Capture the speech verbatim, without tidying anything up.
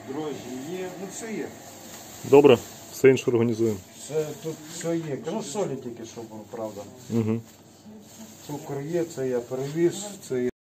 дрожжі є, ну все є. Добре, все інше організуємо. Все, тут все є. Ну солі тільки що було, правда. Угу. Цукор є, це я перевіз, це я